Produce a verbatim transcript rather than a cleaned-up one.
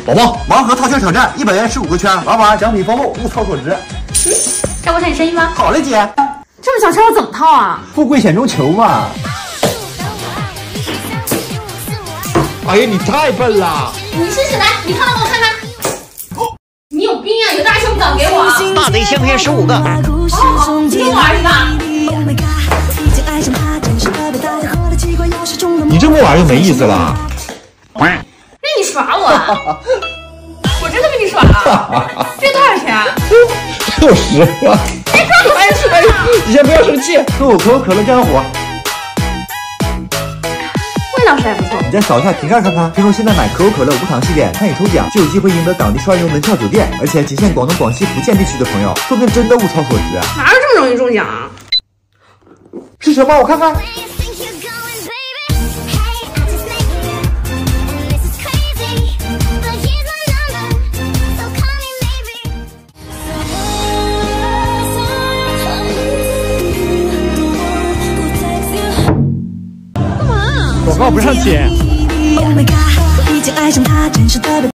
宝宝，盲盒套圈挑战，一百元十五个圈，玩完奖品丰厚，物超所值。 嗯，这不是你声音吗？ 好嘞，姐。 这么小圈要怎么套啊？ 富贵险中求嘛。哎呀，你太笨了！ 你试试来，你套来给我看看。你有病啊！有大胸敢给我啊！ 大贼千片十五个。 好好好，你跟我玩去吧。 你这么玩就没意思了。 那你耍我啊？我真的被你耍了。这多少钱啊？ 六十。哎哎，你先不要生气，喝我可口可乐降降火。 味道是还不错。 你再扫一下瓶盖看看。听说现在买可口可乐无糖系列参与抽奖，就有机会赢得当地双游门票酒店，而且仅限广东、广西、福建地区的朋友，说不定真的物超所值。 哪有这么容易中奖啊？ 是什么？我看看。广告不让钱。